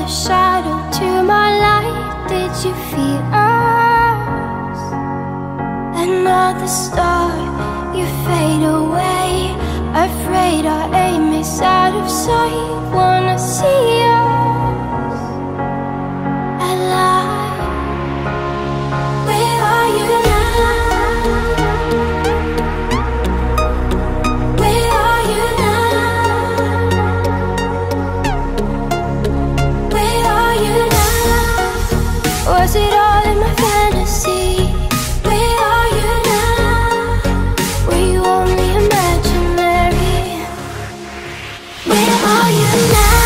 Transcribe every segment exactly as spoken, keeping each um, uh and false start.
a shadow to my light. Did you feel us? Another star, you fade away. Afraid our aim is out of sight. Wanna see us alive. Where are you now? Where are you now? Where are you now? Was it all in my fantasy? Where are you now? Were you only imaginary? Where are you now?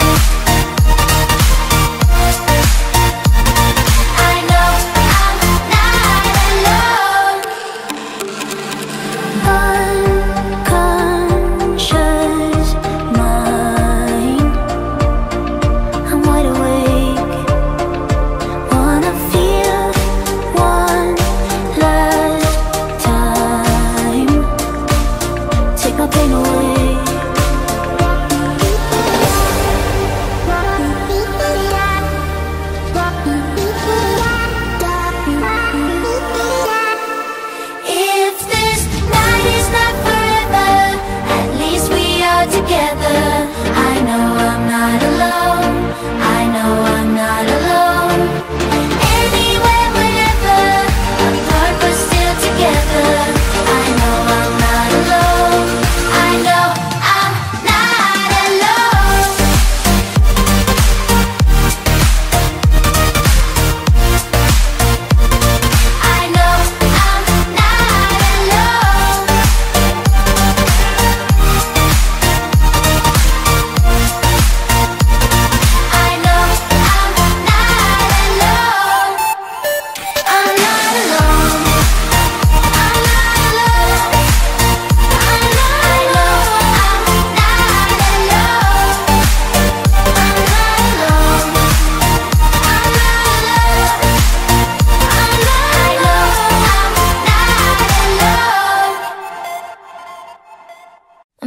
I know I'm not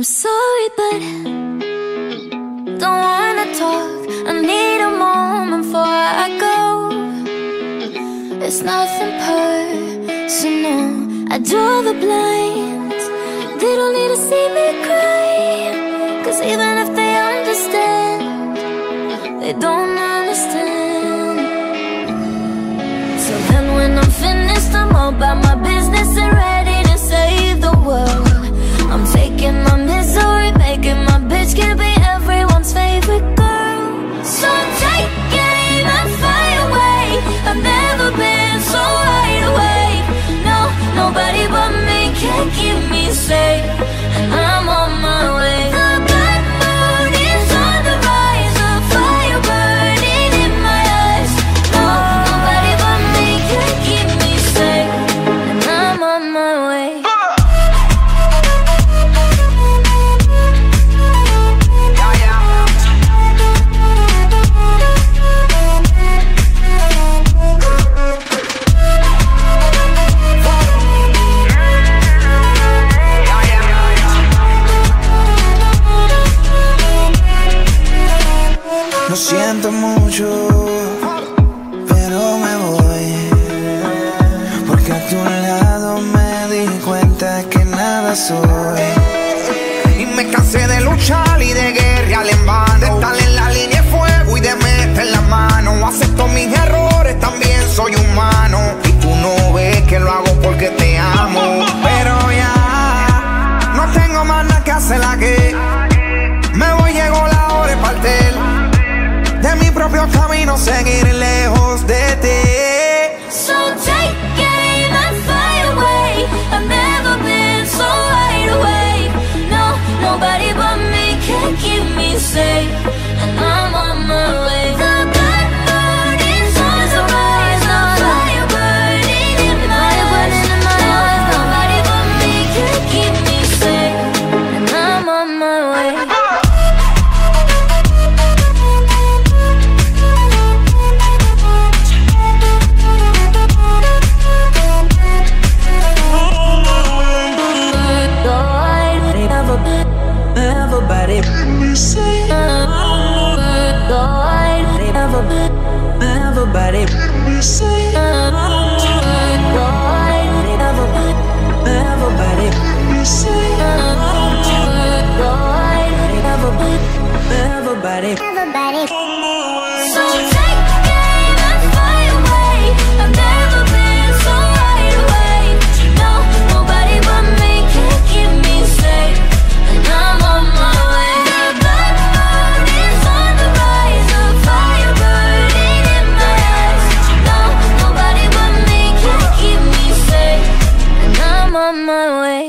I'm sorry, but don't wanna talk. I need a moment before I go. It's nothing personal. I draw the blinds. They don't need to see me cry, 'cause even if they understand, they don't understand. So then when I'm finished, I'm all about my business and ready to save the world. I'm taking my misery, making my bitch can be everyone's favorite girl. So take aim and fly away. I've never been so wide awake. No, nobody but me can keep me safe, and I'm on my way. The black moon is on the rise, a fire burning in my eyes. No, nobody but me can keep me safe, and I'm on my way. Lo siento mucho, pero me voy, porque a tu lado me di cuenta que nada soy. Y me cansé de luchar y de guerrear en vano, de estar en la línea de fuego y de meter la mano. Acepto mis errores, también soy humano, y tú no ves que lo hago porque te amo. Pero ya no tengo más nada que hacer aquí. Me voy, llegó la hora de partir de mi propio camino, seguir lejos de ti. So take aim and fly away. I've never been so wide awake. No, nobody but me can keep me safe, and I'm on my way. The black moon is on the rise, a fire burning in my eyes. Nobody but me can keep me safe, and I'm on my way. Everybody, everybody, everybody, everybody. So take aim and fly away. I've never been so wide awake. No, nobody but me can keep me safe, and I'm on my way. The black moon is on the rise, a fire burning in my eyes. No, nobody but me can keep me safe, and I'm on my way.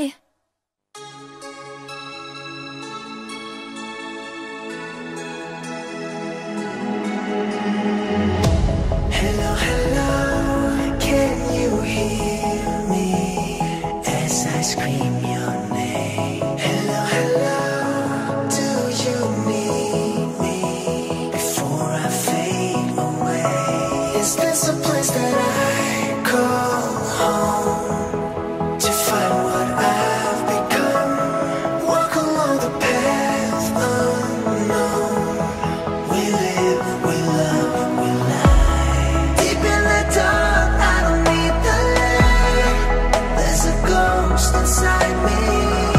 Hello, hello, can you hear me as I scream your name? Hello, hello, do you need me before I fade away? Is this a place that I call home to find what I've become? Walk along the path unknown. We live, we love, we lie. Deep in the dark, I don't need the light. There's a ghost inside me.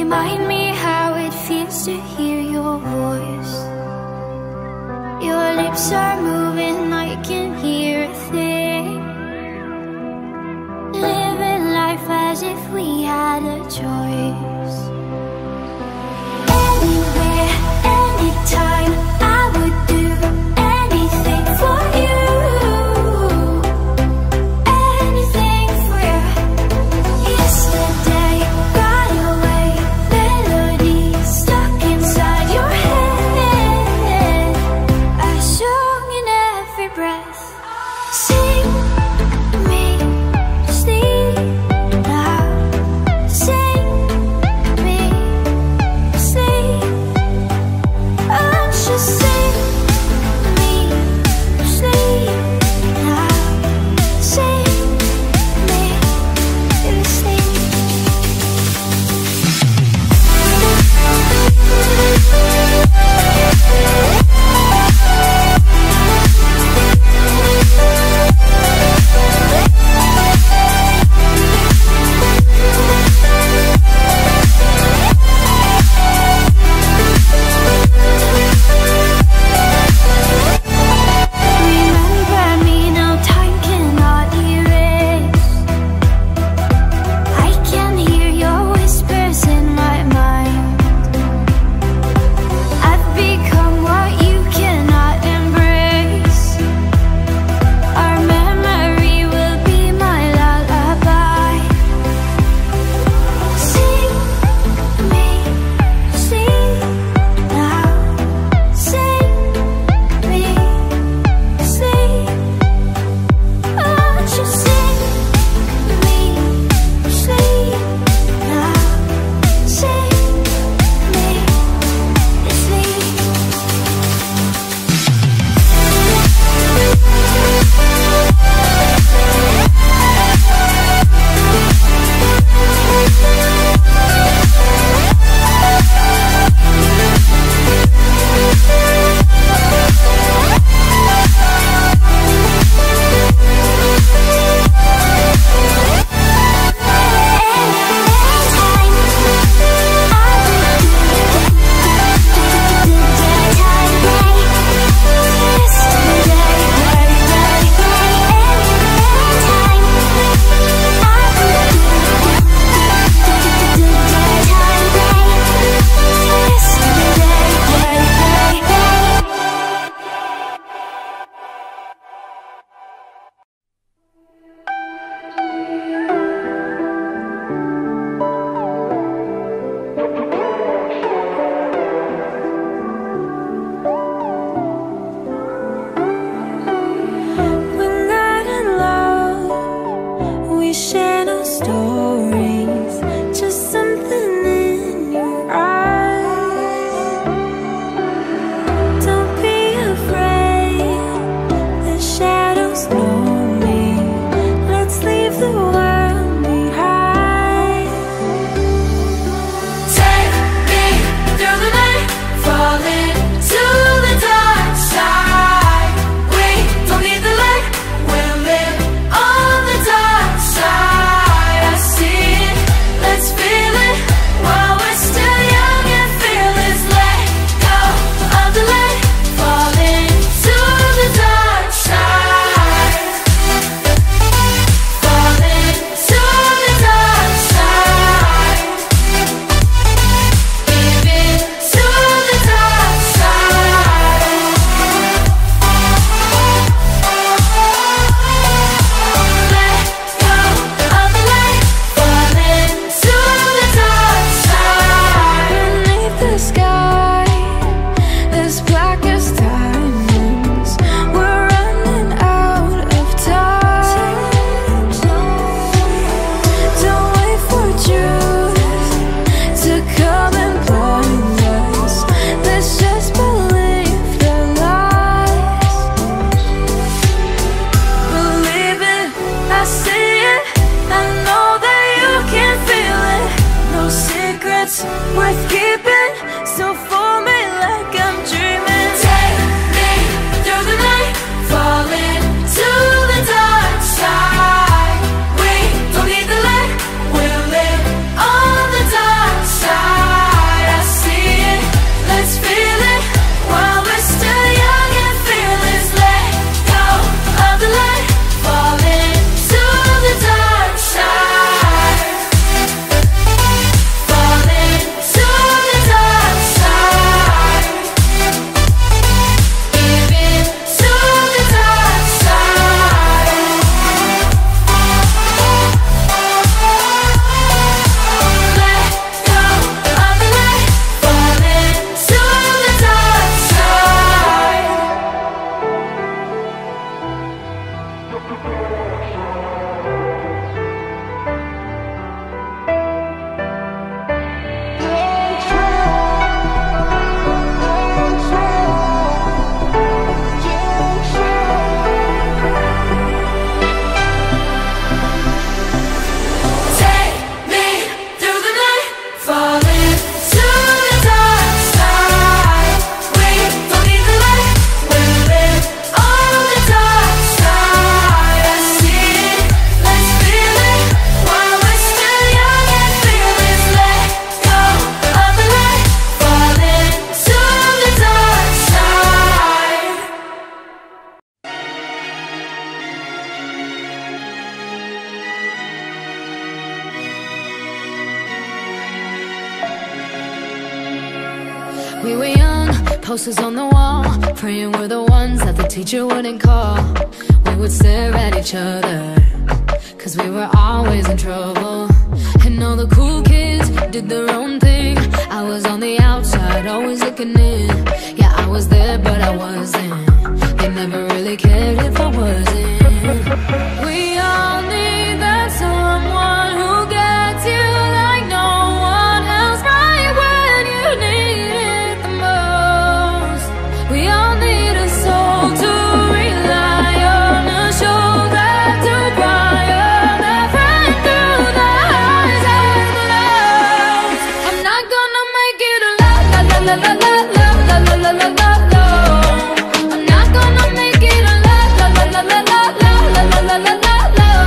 Remind me how it feels to hear your voice. Your lips are moving, I can hear a thing. Living life as if we had a choice. Anywhere, anytime, I would do anything for you. Anything for you. Yesterday got away, melodies stuck inside your head. I sung in every breath. Sing me sleep now. Sing me sleep. Oh, just sing me sleep now. Sing me sleep. Remember me, no time cannot erase. I can hear your whispers in my mind. I've become what you cannot embrace. Our memory will be my lullaby. Sing me sleep now. Sing me sleep. Oh, just sing me sleep now. Sing me sleep. We're not in love, we share no stories, just something in your eyes. Don't be afraid, the shadows know me. Let's leave the world behind. Take me through the night, falling to the dark side. We don't need the light, we'll live on the dark side. I see it, let's feel it while we're still young and fearless. Let go of the light, falling to the dark side. Falling to the dark side. Give it to the dark side. Let go of the light, falling to the dark side. Beneath the sky, as black as diamonds, we're running out of time. Don't wait for truth to come and blind us. Let's just believe the lies. Believe it, I see it, I know that you can feel it. No secrets worth keeping, so for me like I'm dreaming. Take me through the night, falling to the dark side. We don't need the light, we'll live on the dark side. We were young, posters on the wall, praying we're the ones that the teacher wouldn't call. We would stare at each other, cause we were always in trouble. And all the cool kids did their own thing. I was on the outside, always looking in. Yeah, I was there, but I wasn't. They never really cared if I wasn't. We all need that someone who gets you like no one else, right when you need it the most. We all need a soul to rely on, a shoulder to cry on, a friend through the highs and the lows. I'm not gonna make it a la la la la la la la la la la la la. I'm not gonna make it a la la la la la la la la la la la.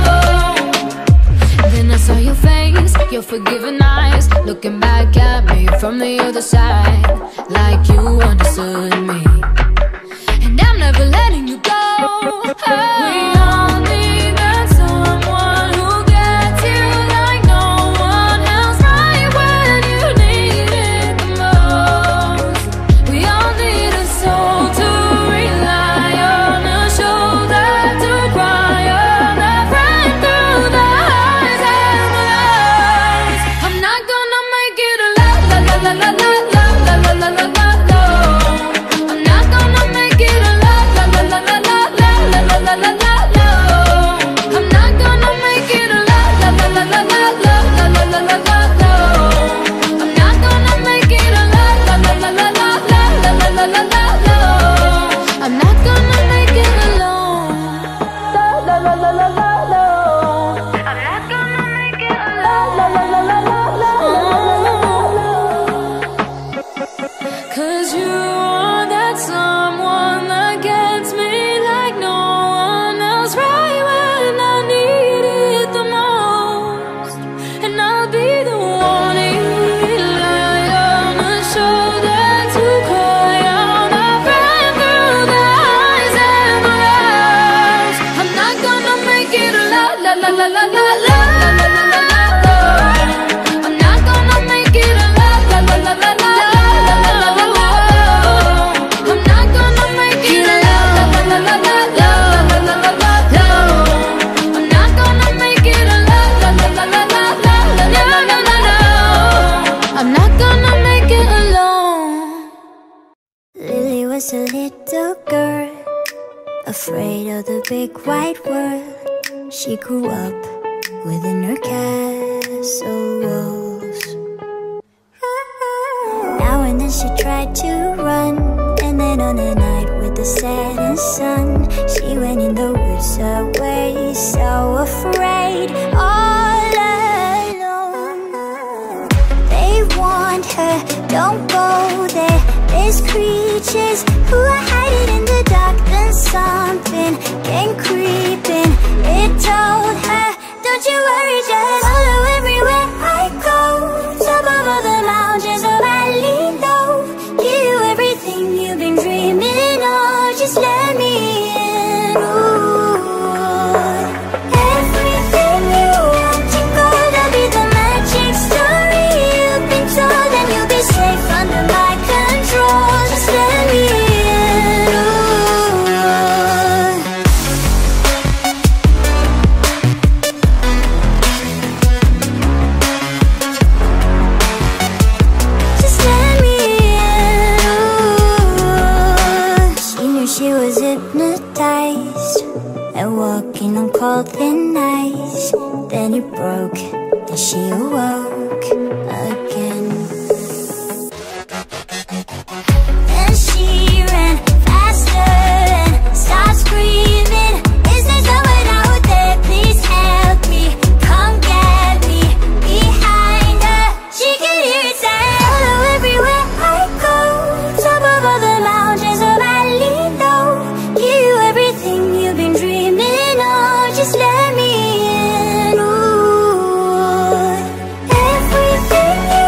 Then I saw your face, your forgiving eyes, looking back at me from the other side, like you understood me. And I'm never letting you go. We all need that someone who gets you like no one else, right when you need it the most. We all need a soul to rely on, a shoulder to cry on, a friend through the highs and the lows. I'm not gonna make it a la la la la la la la la la la la la. I'm not gonna make it a la la la la la la la la la la la la. I'm not gonna make it a la la la la la la la la la la la la. I'm not gonna make it a la la la la la la la la la la la la. I'm not gonna make it alone. La la la la la la la. I'm not gonna make it alone. La la la la la la la. Cause you are that someone that gets me like no one else, right when I need it the most. And I'll be the one you rely on, a shoulder to cry on, a friend through the highs and the lows. I'm not gonna make it a la la la la la la la la la la la. I'm not gonna make it a la la la la la la la la la la. I'm not gonna make it a la la la la la la la la la la la. I'm not gonna make it a la la la la la la la la la la la. I'm not gonna make it alone. Lily was a little girl, afraid of the big white world. She grew up within her castle walls. Now and then she tried to run, and then on a night with the setting sun, she went in the woods away, so afraid, all alone. They warned her, don't go there, there's creatures who are hiding in the dark. Then something came creeping, it told her, don't you worry, just follow everywhere I go. Top of all the mountains of valley low, give you everything you've been dreaming of, just let me in. Ooh. Everything you want to go, that'll be the magic story you've been told, and you'll be safe under my control, just let me in. Just let me in. She knew she was hypnotized and walking on cold thin ice. Then it broke and she awoke again. Then she ran faster and started screaming, is there someone out there? Please help me, come get me. Behind her, she could hear it say, follow everywhere I go. Top of all the mountains of valley low, give you everything you've been dreaming of, just let me in. Ooh. Everything you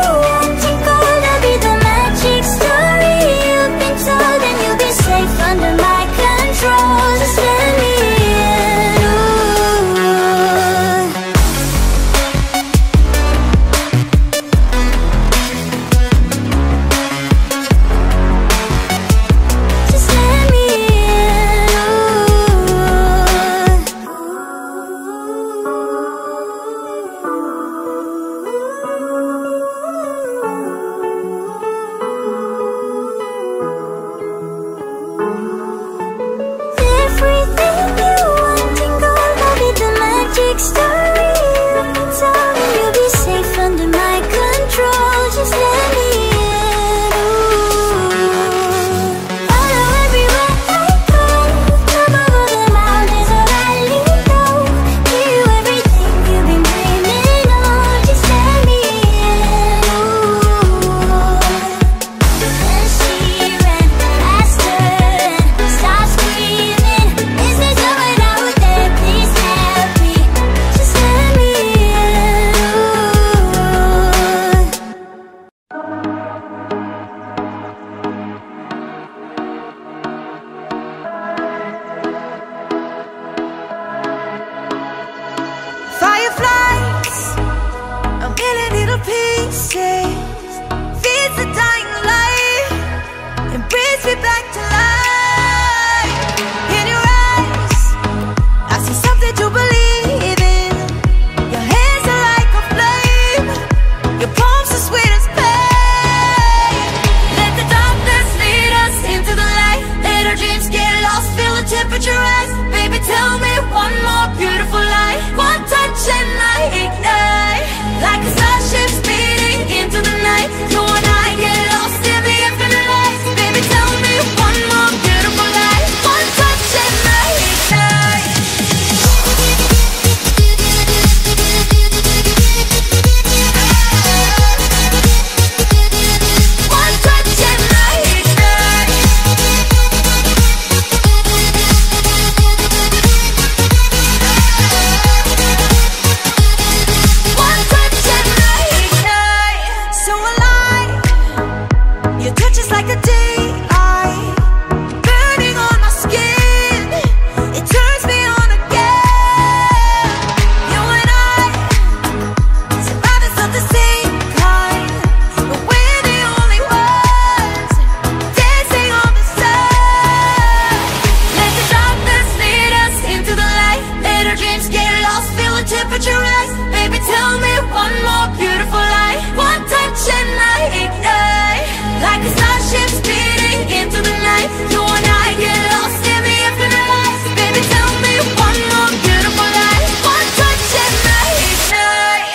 Your touch is like the daylight, burning on my skin. It turns me on again. You and I, survivors of the same kind, but we're the only ones dancing on the sun. Let the darkness lead us into the light. Let our dreams get lost, feel the temperature rise. Baby, tell me one more beautiful lie. One touch and I ignite, like a starship speeding into the night. You and I get lost in the infinite lights. Baby, tell me one more beautiful lie. One touch and I ignite.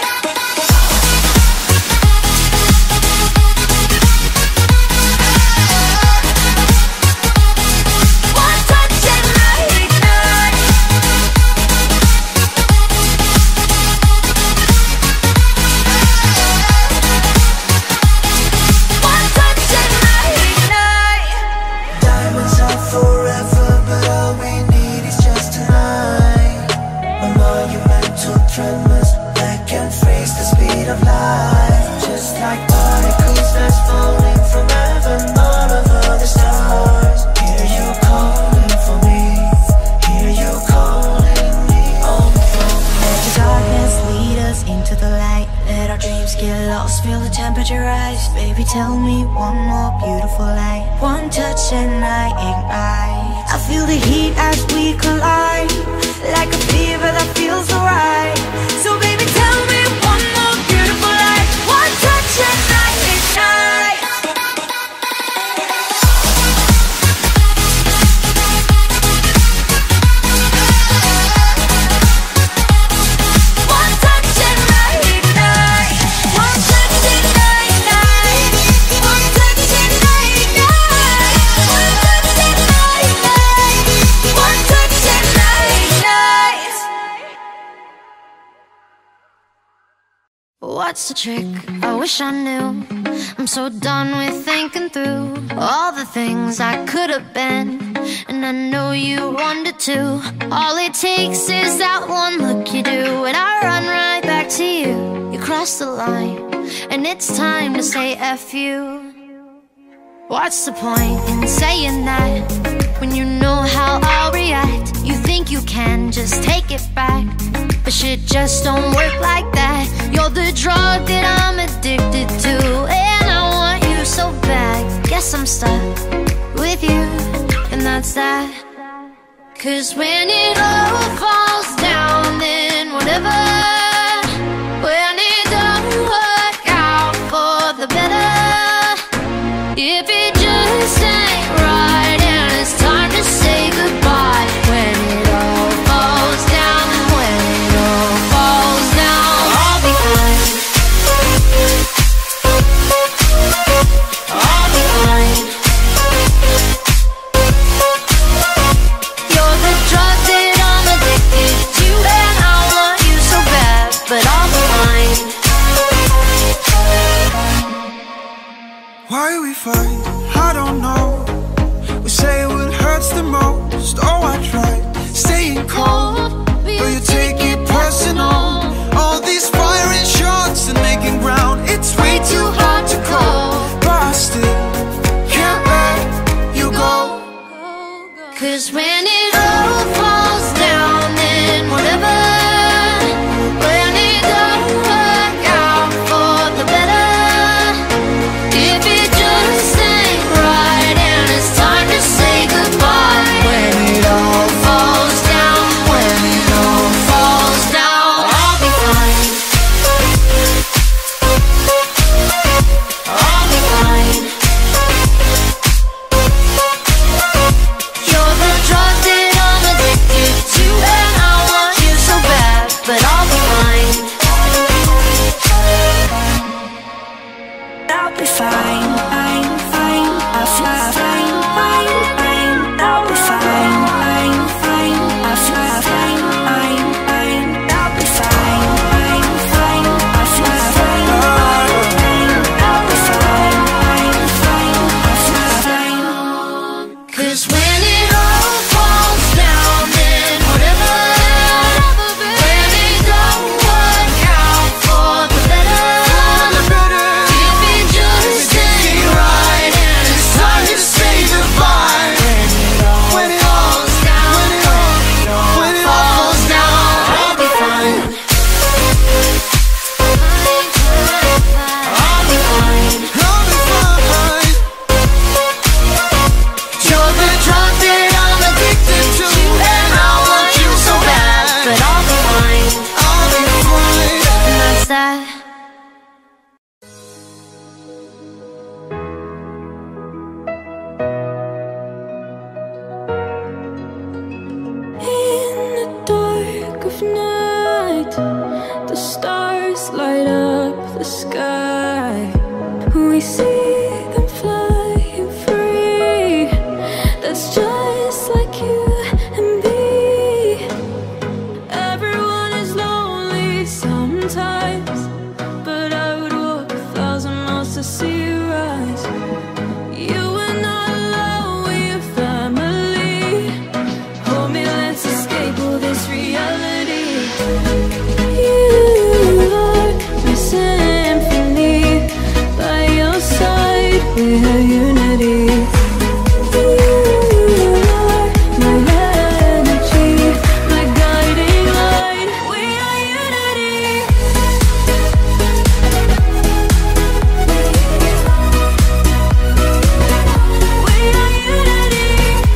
One touch and I ignite. One touch and I ignite. Diamonds are forever, but all we need is just tonight. A monumental tremors that can freeze the speed of light. Just like particles that's falling from heaven, all over the stars. Hear you calling for me, hear you calling me on the phone. Let the darkness lead us into the light. Let our dreams get lost, feel the temperature rise. Baby, tell me one more beautiful lie. One touch and I ignite. I feel the heat as we collide, like a fever that feels alright. So baby, tell me one more beautiful lie. One touch and I ignite. One touch and I ignite. One touch and I ignite. One touch and I ignite. One touch and I ignite. One touch and I ignite. What's the trick? I wish I knew. I'm so done with thinking through all the things I could have been, and I know you wanted to. All it takes is that one look you do, and I run right back to you. You cross the line, and it's time to say F you. What's the point in saying that when you know how I'll react? You think you can just take it back, but shit just don't work like that. You're the drug that I'm addicted to, and I want you so bad. Guess I'm stuck with you, and that's that. Cause when it all falls down, then whatever. When it don't work out for the better, if it just ain't right and it's time to say goodbye. When it all falls down, when it all falls down, I'll be fine. I'll be fine. You're the drug that I'm addicted to, and I want you so bad, but I'll be fine. Why we fight, I don't know. We say what hurts the most. Oh, I tried staying cold, but you take it personal. All these firing shots and making ground, it's way too hard to call. But I still can't let you go. Cause when it all falls down, then whatever. When it don't work out for the better, if it just ain't right and it's time to say goodbye. When it all falls down, when it all falls down, I'll be fine. I'll be fine. You're the drug that I'm addicted to, and I want you so bad, but I'll be fine. I'll be fine, fine, fine. I'll fly, fine, fine, fine. I'll be fine, fine, fine. I'll fly, fine, fine, fine. I'll be fine, fine, fine. I'll fly, fine, fine, fine. I'll be fine, fine, fine. I'll fly, fine. Cause when it all falls down, then whatever. When it don't work out for the better, if it just ain't sky. We see them flying free. That's just like you and me. Everyone is lonely sometimes, but I would walk a thousand miles to see you rise. You are not alone, we're family. Hold me, let's escape all this reality. You are my symphony. By your side, we are unity. You are my energy, my guiding light. We are unity. We are unity.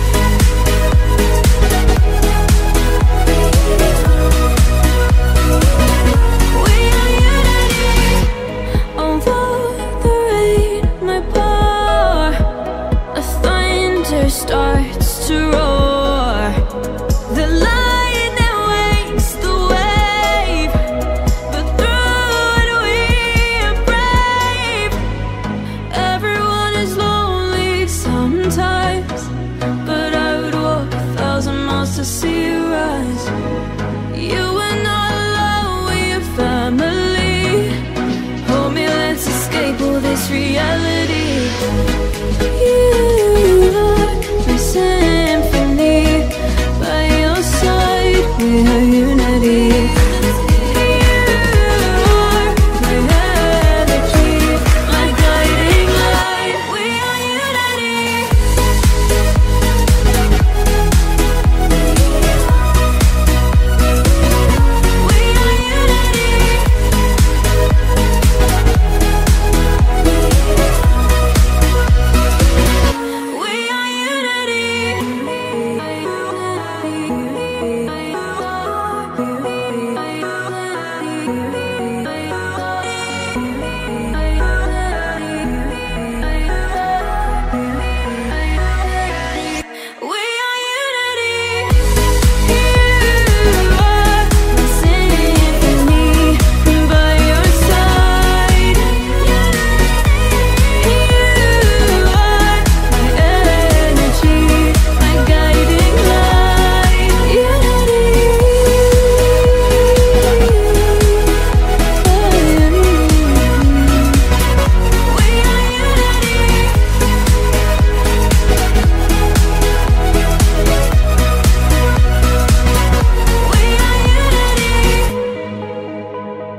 We are unity. Although the rain might pour, the thunder starts to roar. The lightning wakes the wave, but through it we are brave. Everyone is lonely sometimes, but I would walk a thousand miles to see you rise. You are not alone, we are family. Hold me, let's escape all this reality. You are my symphony. By your side, we are unity. You are my energy, my guiding light. We are unity. We are unity. We are unity. We are unity. You are my symphony. By your side, you are my energy, my guiding light. Unity. We are unity. We are unity.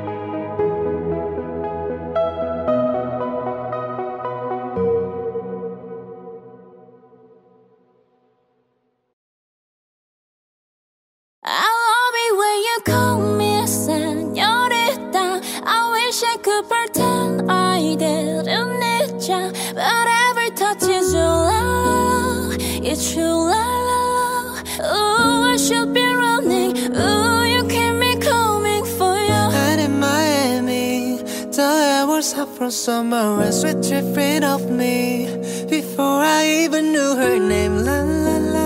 I love it when you call me señorita. I wish I could pretend I didn't need ya, but every touch is your love. It's true love. Ooh, I should be running. Ooh, you keep me coming for you. And in Miami, the air was hot from summer and sweet dripping off me. Before I even knew her name, la la la.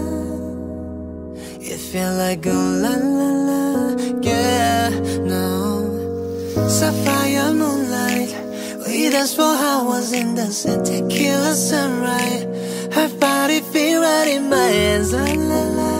It felt like oh la la la, yeah, no. Sapphire moonlight, we danced for hours in the sun, tequila sunrise. Her body feel right in my hands, la la la.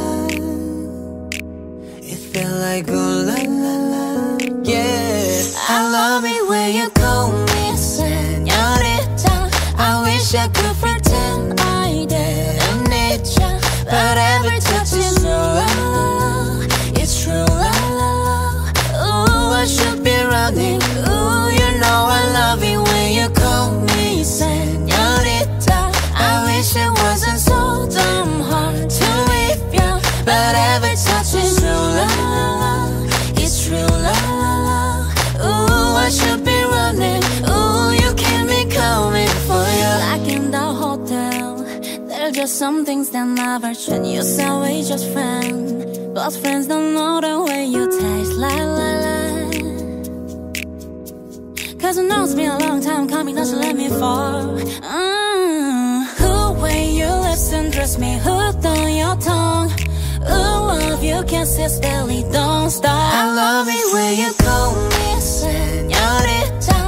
It felt like oh la la la, yeah. I love it when you call me señorita. I wish I could pretend I didn't need ya, but every touch is your love. It's true love. Ooh, I should be running. Ooh, you know I love it when you call me señorita. I wish it wasn't so damn hard to leave ya, but every touch is true love. It's true love. Ooh, I should be running. Ooh, you keep me coming for you. Like in the hotel, there's just some things that never change. You say we just friends, but friends don't know the way you taste. La la la. Cause I know it's been a long time coming, not to let me fall. Mm. Who way you listen, dress me hooked on your tongue. Ooh, love you can't sit still, don't stop. I love it when you call me señorita.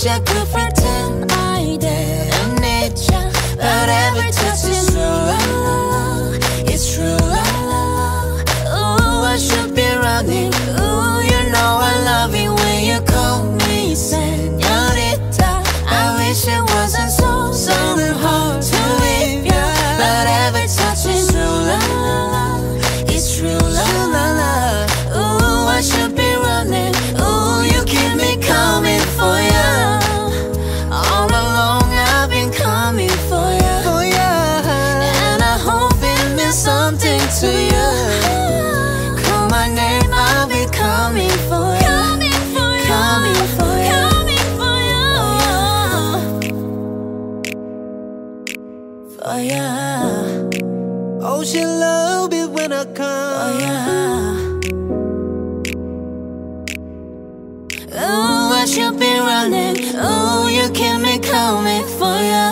I could pretend I didn't need you, but every touch is true. It's true. Ooh, I should be running. Ooh, you know I love it when you call me señorita. I wish it wasn't so, so hard to leave you, but every touch is true. It's true. Ooh, I should be running. Ooh, you keep me coming for you. All along I've been coming for you, for you. And I hope it means something to you. Call my name, I'll be coming for you, coming for you, coming for you, coming for you, for you. Oh, she love it when I come. Oh yeah. Oh, I should be running. Oh, you keep me coming for you.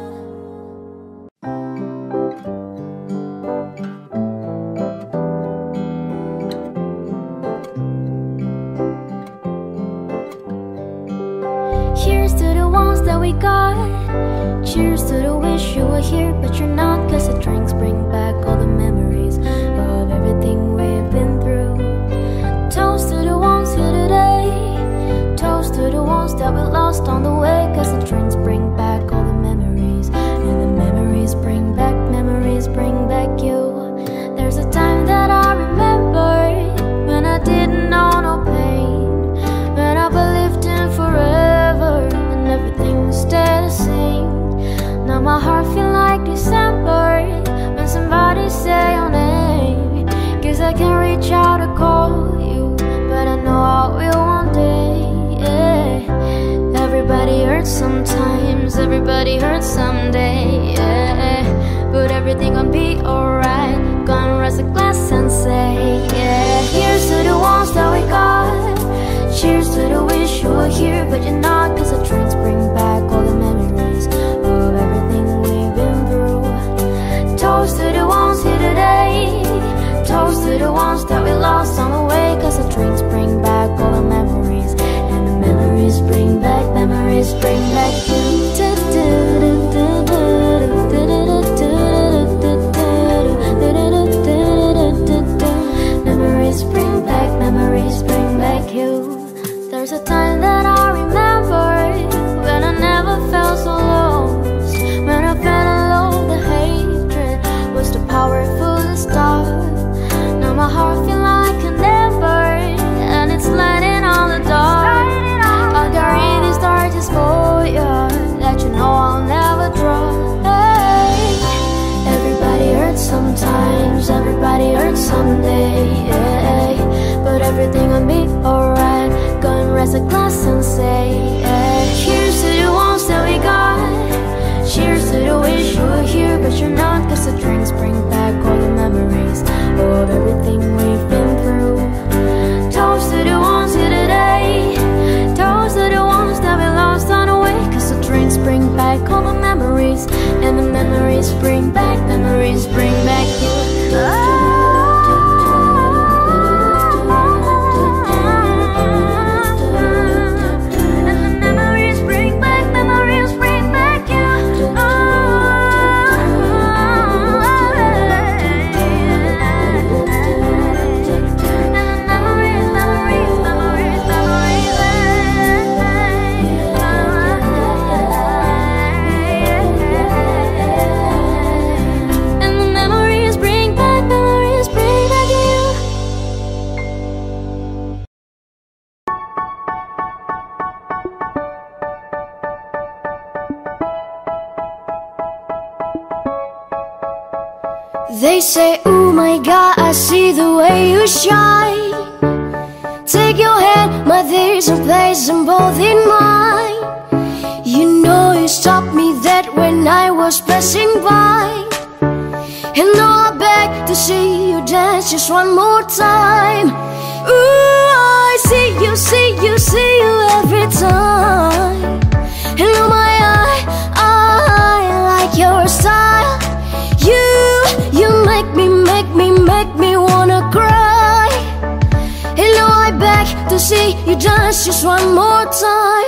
Here's to the ones that we got. Cheers to the wish you were here, but you're not. Cause the drinks bring back all the memories of everything we've been through. Toast to the ones here today. Toast to the ones that we lost on the way. Cause the drinks bring back all the memories, and the memories bring back, memories bring back you. There's a time that I remember when I didn't know no pain, when I believed in forever and everything would stay the same. Now my heart feel like December when somebody say your name. Cause I can reach out to call you, but I know I will one day, yeah. Everybody hurts sometimes, everybody hurts someday, yeah. But everything gon' be alright. Gonna raise a glass and say, yeah. Here's to the ones that we got. Cheers to the wish you were here, but you're not. Cause the drinks bring back all the memories of everything we've been through. Toast to the ones here today. Toast to the ones that we lost on the way. Cause the drinks bring back all the memories, and the memories bring back, memories bring back you. Memories bring back, memories bring back you. There's a time that I remember when I never felt so lost, when I felt alone, the hatred was too powerful to stop. Now my heart feel like an ember, and it's lighting on the dark. I'll carry these torches for you, that you know I'll never drop. Hey, everybody hurts sometimes, everybody hurts someday, yeah. But everything will be alright. Gonna raise a glass and say, yeah. Here's to the ones that we got. Cheers to the wish you were here, but you're not. Cause the drinks bring back all the memories of everything we've been through. Toast to the ones here today. Toast to the ones that we lost on the way. Cause the drinks bring back all the memories, and the memories bring back, memories bring back you. Oh. They say, oh my God, I see the way you shine. Take your hand, my there's a place and both in mine. You know you stopped me dead when I was passing by. And now I beg to see you dance just one more time. Ooh, I see you, see you, see you every time. And oh my, I, I like your style. You, you make me, make me, make me wanna cry. And now I beg to see you dance just one more time.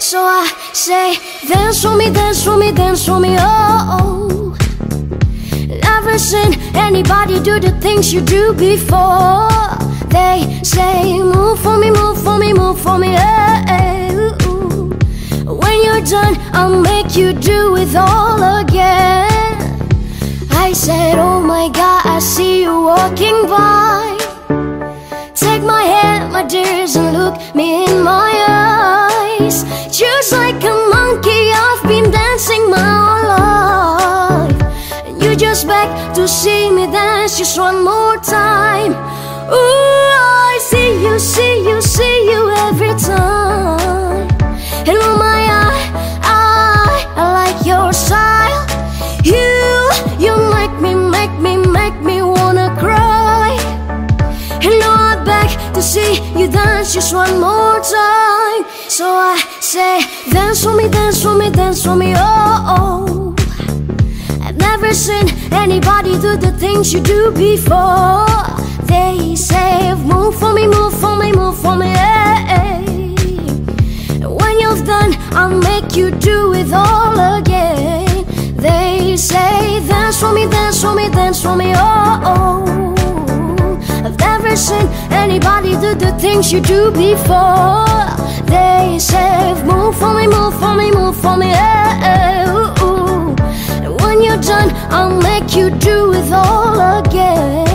So I say, dance for me, dance for me, dance for me, oh. Never seen anybody do the things you do before. They say, move for me, move for me, move for me, hey, ooh, ooh. When you're done, I'll make you do it all again. I said, oh my God, I see you walking by. Take my hand, my dears, and look me in my eyes. Just like a monkey, I've been dancing my whole life, and you just beg to see me dance just one more time. Ooh, I see you, see you, see you every time. And oh my, I, I, I like your style. You, you make me, make me, make me wanna cry. And now I beg to see you dance just one more time. So I say, dance for me, dance for me, dance for me, oh, oh. I've never seen anybody do the things you do before. They say, move for me, move for me, move for me, hey. When you've done, I'll make you do it all again. They say, dance for me, dance for me, dance for me, oh, oh. I've never seen anybody do the things you do before. They say, move for me, move for me, move for me, hey, ooh, ooh. And when you're done, I'll make you do it all again.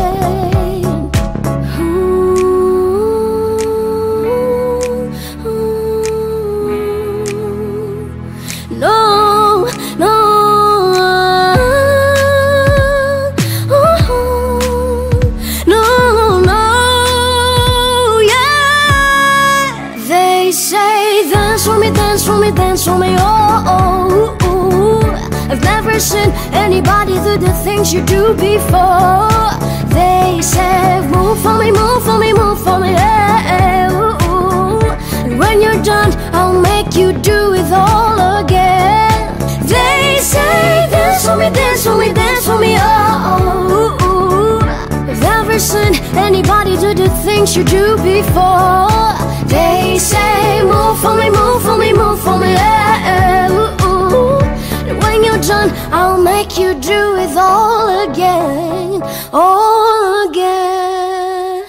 No, no, no, no, yeah. They say, dance for me, dance for me, dance for me, oh, oh, oh. I've never seen anybody do the things you do before. They say, move for me, move for me, move for me, hey, ooh, ooh. And when you're done, I'll make you do it all again. They say, dance for me, dance for me, dance for me, oh, oh, oh. I've never seen anybody do the things you do before. They say, move for me, move for me, move for me, hey, ooh, ooh. And when you're done, I'll make you do it all again, all again.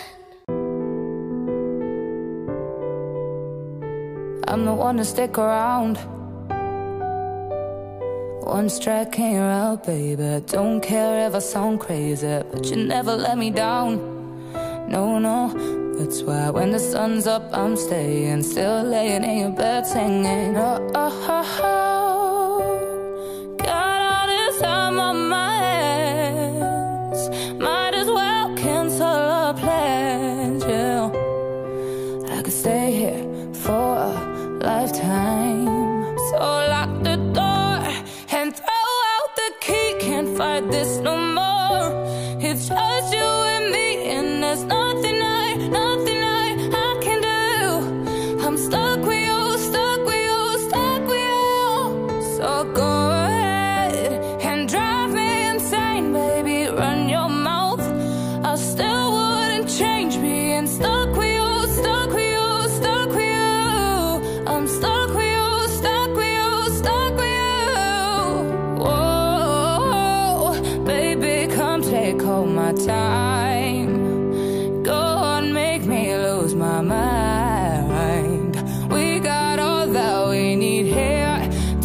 I'm the one to stick around. One strike and you're out, baby. Don't care if I sound crazy, but you never let me down. No, no, that's why when the sun's up I'm staying, still laying in your bed singing, oh, oh, oh, oh. Got all this time on my hands, might as well cancel our plans, yeah. I could stay here for a lifetime, so lock the door and throw out the key. Can't fight this no more. It's just you and me, and there's nothing I, nothing I, I can do. I'm stuck with you, stuck with you, stuck with you. So go ahead and drive me insane, baby. Run your mouth, I still wouldn't change being stuck with you, stuck with you, stuck with you. I'm stuck with you, stuck with you, stuck with you. Whoa, baby, come take all my time. Go on, make me lose my mind. We got all that we need here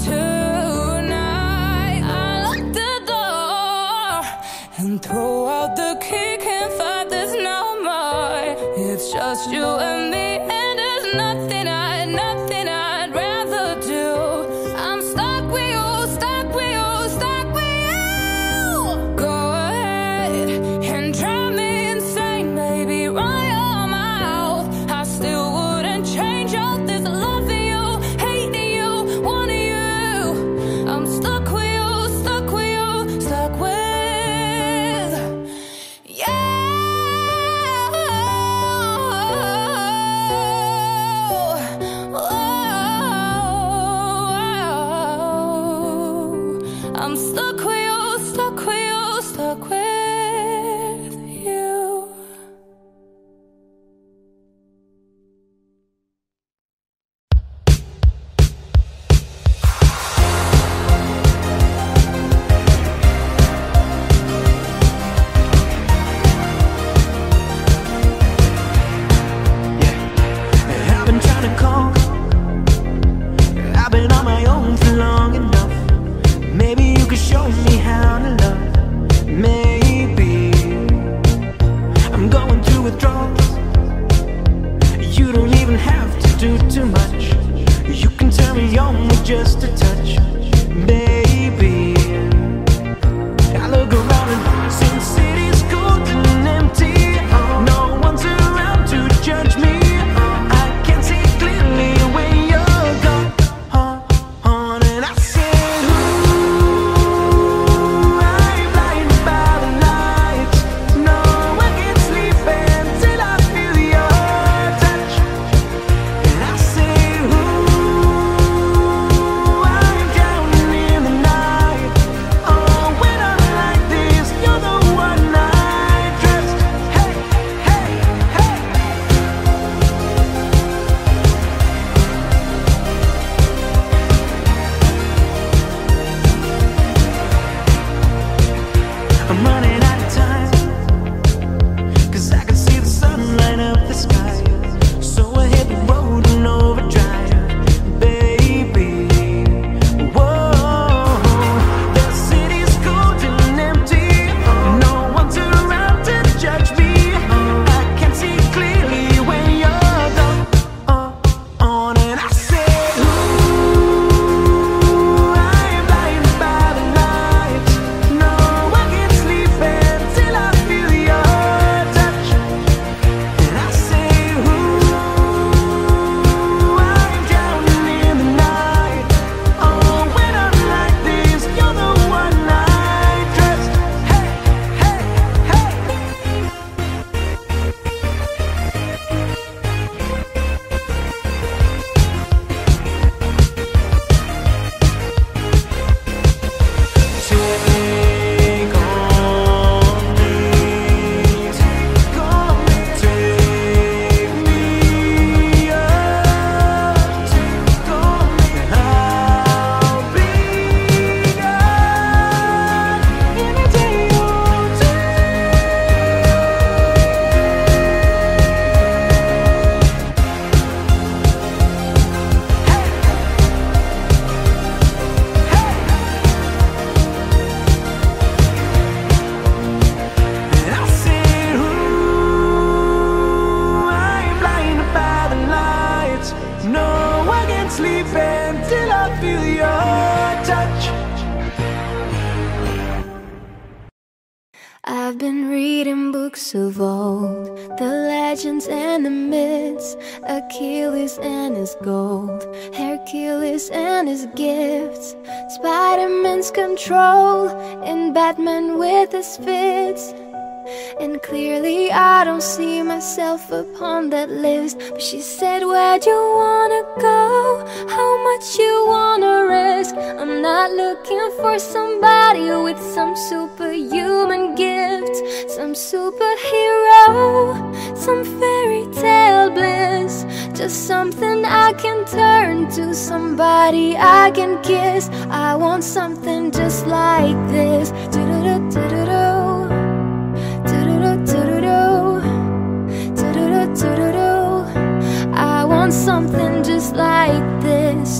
tonight. I lock the door and throw out the key. Can't fight this no more. It's just you and me, and there's nothing I, nothing I'd rather do. I'm stuck with you, stuck with you, stuck with you. Go ahead and drive me insane, baby. Run your mouth, I still wouldn't change all this loving you, hating you, wanting you. I'm stuck with you, stuck with you, stuck with, yeah. I'm stuck with you, stuck with you, stuck with you. I've been reading books of old, the legends and the myths, Achilles and his gold, Hercules and his gifts, Spider-Man's control, and Batman with his fits. And clearly I don't see myself upon that list. But she said, where'd you wanna go? How much you wanna risk? I'm not looking for somebody with some superhuman gift, some superhero, some fairy tale bliss. Just something I can turn to, somebody I can kiss. I want something just like this. Do-do-do-do-do-do. I want something just like this.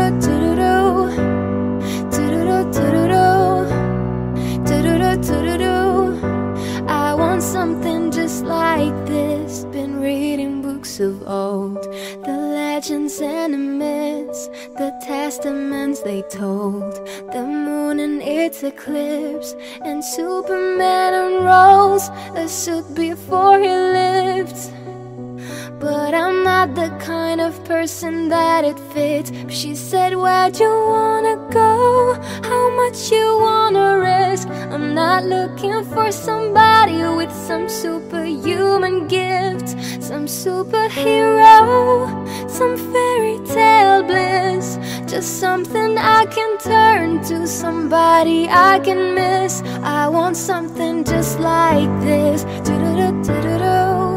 I want something just like this. Been reading books of old, the legends and the myths, the testaments they told, the moon and its eclipse, and Superman unrolls a suit before he lived. But I'm not the kind of person that it fits. But she said, where'd you wanna go? How much you wanna risk? I'm not looking for somebody with some superhuman gift, some superhero, some fairy tale bliss. Just something I can turn to, somebody I can miss. I want something just like this. Do-do-do-do-do-do.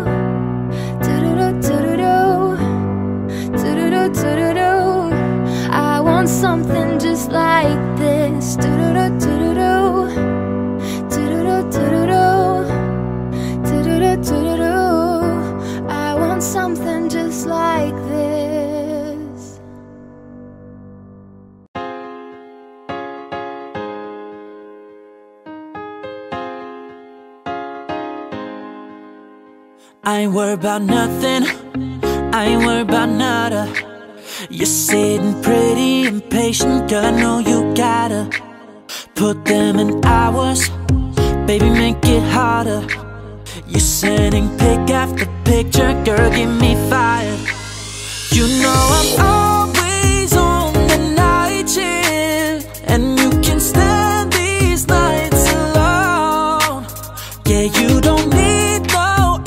I want something just like this. I want something just like this. I ain't worried about nothing, I ain't worried about nada. You're sitting pretty impatient, girl, I know you gotta put them in hours, baby, make it harder. You're sending pic after picture, girl, get me fired. You know I'm always on the night shift, and you can stand these nights alone. Yeah, you don't need no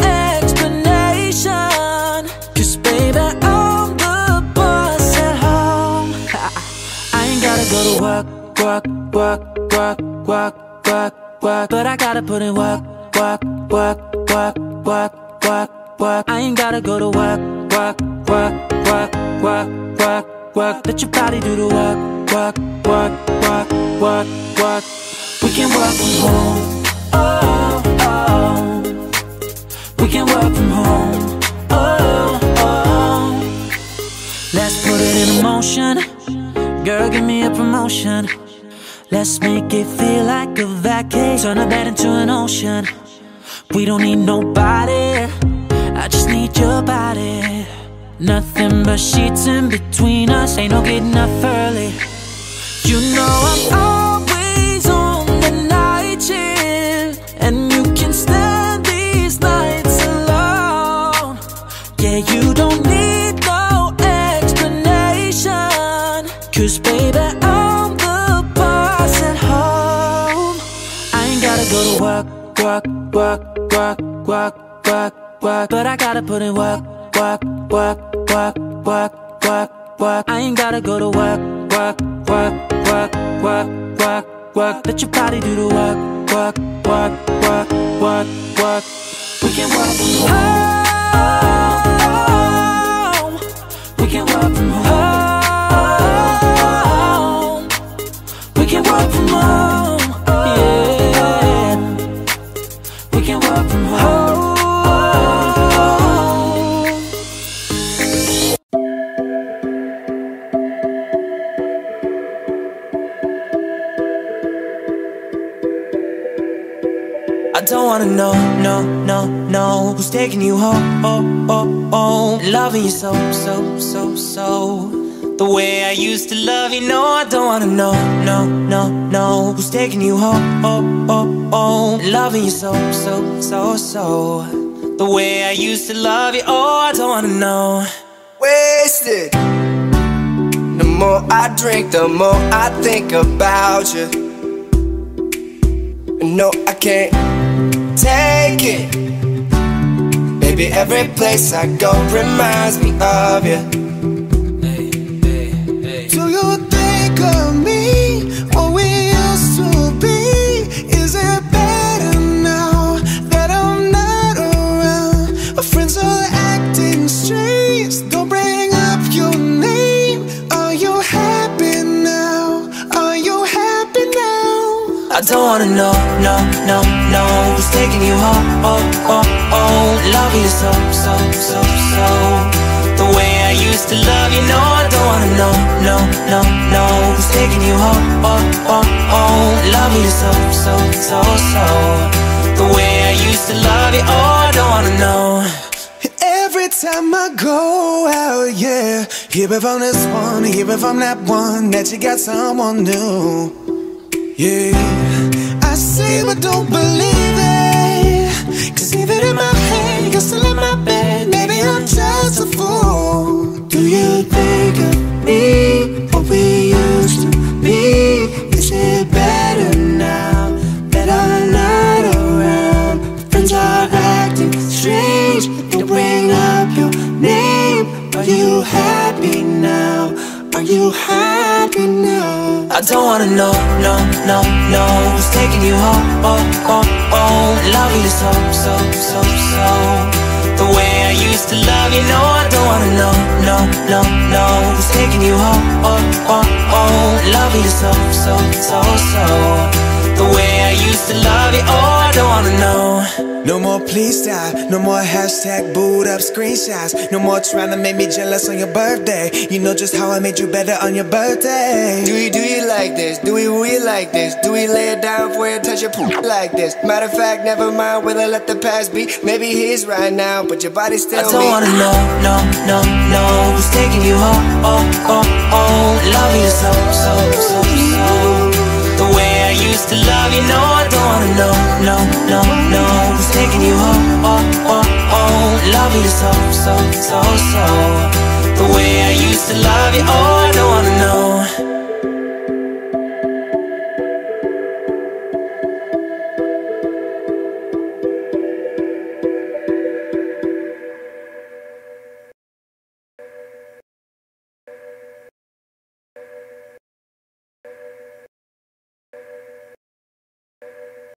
explanation, 'cause baby, I'm the boss at home. I ain't gotta go to work, work, work, work, work, work, work, but I gotta put in work, work, work, work, work, work, work. I ain't gotta go to work, work, work, work, work, work, work. Let your body do the work, work, work, work, work, work. We can work from home, oh, oh. We can work from home, oh, oh. Let's put it in motion, girl, give me a promotion. Let's make it feel like a vacation, turn a bed into an ocean. We don't need nobody, I just need your body. Nothing but sheets in between us, ain't no getting up early. You know I'm always on the night shift, and you can stand these nights alone. Yeah, you don't need no explanation, 'cause baby, I'm the boss at home. I ain't gotta go to work, work, work, work, work, work, work, but I gotta put in work, work, work, work, work, work, work. I ain't gotta go to work, work, work, work, work, work, work. Let your body do the work, work, work, work, work, work. We can work from home. We can work from home. We can work from home. Yeah. We can work from home. I don't wanna know, no, no, no, who's taking you home, oh, oh, oh. Loving you so, so, so, so, the way I used to love you. No, I don't wanna know, no, no, no, who's taking you home, oh, oh, oh, loving you so, so, so, so. The way I used to love you, oh, I don't wanna know. Wasted. The more I drink, the more I think about you. No, I can't take it. Baby, every place I go reminds me of you. Hey, hey, hey. Do you think of me, what we used to be? Is it better now that I'm not around? My friends are acting strange, don't bring up your name. Are you happy now? Are you happy now? I don't wanna know, no, no, no. Who's taking you home, oh, oh, oh. Loving you so, so, so, so. The way I used to love you, no, I don't wanna know, no, no, no. Who's taking you home, oh, oh, oh. Loving you so, so, so, so. The way I used to love you, oh, I don't wanna know. Every time I go out, yeah, hear it from this one, hear it from that one, that you got someone new. Yeah, I say but don't believe it, cause even in my head, you're still in my bed. Maybe I'm just a fool. Do you think of me, what we used to be? Is it better now that I'm not around? Friends are acting strange, don't bring up your name. Are you happy now? Are you happy now? I don't wanna know, no, no, no. Who's taking you home, oh, oh, oh. Loving you so, so, so, so. The way I used to love you, no, I don't wanna know, no, no, no. Who's taking you home, oh, oh, oh. Loving you so, so, so, so. The way I used to love you, oh, I don't wanna know. No more please stop, no more hashtag boot up screenshots. No more trying to make me jealous on your birthday. You know just how I made you better on your birthday. Do you, do you like this? Do we really like this? Do we lay it down for you and touch your poop like this? Matter of fact, never mind whether let the past be. Maybe he's right now, but your body's still me. I don't me. wanna know, no, no, no. Who's taking you home, oh, oh, oh. Loving you so, so, so, so. The way I used to love you, no, I don't wanna know, no, no, no. Who's taking you home, oh, oh, oh. Loving you so, so, so, so. The way I used to love you, oh, I don't wanna know.